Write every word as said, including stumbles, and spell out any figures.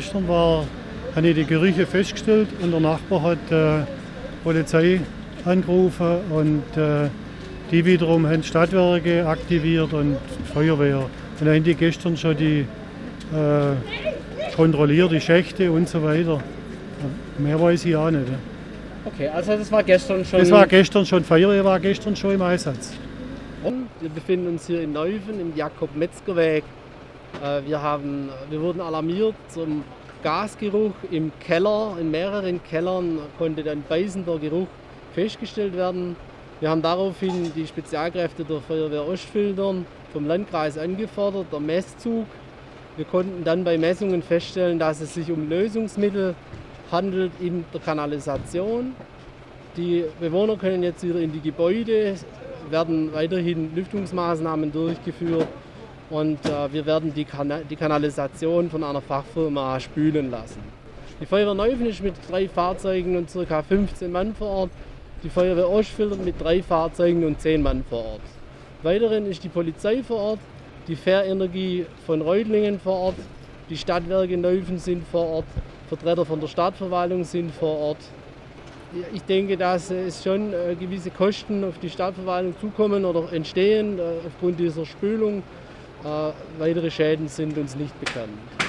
gestern war, habe ich die Gerüche festgestellt und der Nachbar hat äh, Polizei angerufen und äh, die wiederum haben Stadtwerke aktiviert und Feuerwehr. Und dann haben die gestern schon die äh, kontrolliert, die Schächte und so weiter. Mehr weiß ich auch nicht. Okay, also das war gestern schon... Das war gestern schon, Feuerwehr war gestern schon im Einsatz. Wir befinden uns hier in Neuven im Jakob-Metzger-Weg. Wir, haben, wir wurden alarmiert zum Gasgeruch im Keller. In mehreren Kellern konnte ein beißender Geruch festgestellt werden. Wir haben daraufhin die Spezialkräfte der Feuerwehr Ostfildern vom Landkreis angefordert, der Messzug. Wir konnten dann bei Messungen feststellen, dass es sich um Lösungsmittel handelt in der Kanalisation. Die Bewohner können jetzt wieder in die Gebäude, werden weiterhin Lüftungsmaßnahmen durchgeführt und äh, wir werden die, Kana die Kanalisation von einer Fachfirma spülen lassen. Die Feuerwehr Neuven ist mit drei Fahrzeugen und ca. fünfzehn Mann vor Ort. Die Feuerwehr Ostfildern mit drei Fahrzeugen und zehn Mann vor Ort. Weiterhin ist die Polizei vor Ort, die Fährenergie von Reutlingen vor Ort, die Stadtwerke Neuven sind vor Ort, Vertreter von der Stadtverwaltung sind vor Ort. Ich denke, dass es schon gewisse Kosten auf die Stadtverwaltung zukommen oder entstehen aufgrund dieser Spülung. Weitere Schäden sind uns nicht bekannt.